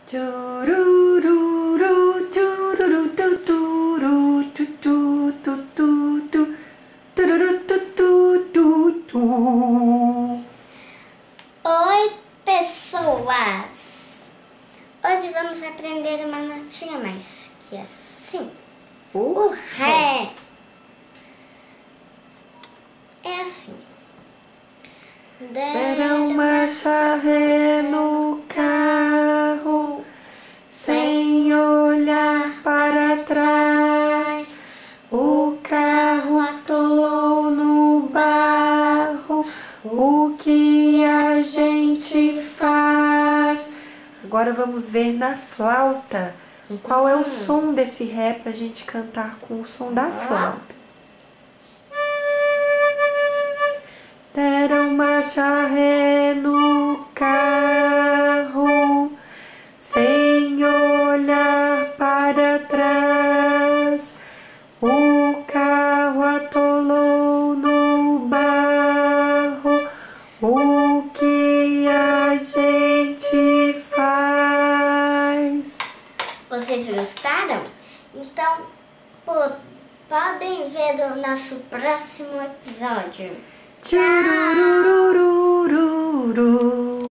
Turururu, tururu, tuturu, tutu, tutu, tu, tururu, tutu, tutu. Oi, pessoas! Hoje vamos aprender uma notinha mais que assim. O Ré é assim. Deram marcha ré no carro, sem olhar para trás. O carro atolou no barro. O que a gente faz? Agora vamos ver na flauta qual é o som desse ré para a gente cantar com o som da flauta. Deram marcha ré no carro, sem olhar para trás. O carro atolou no barro. O que a gente faz? Vocês gostaram? Então, podem ver o nosso próximo episódio. Tchurururururu.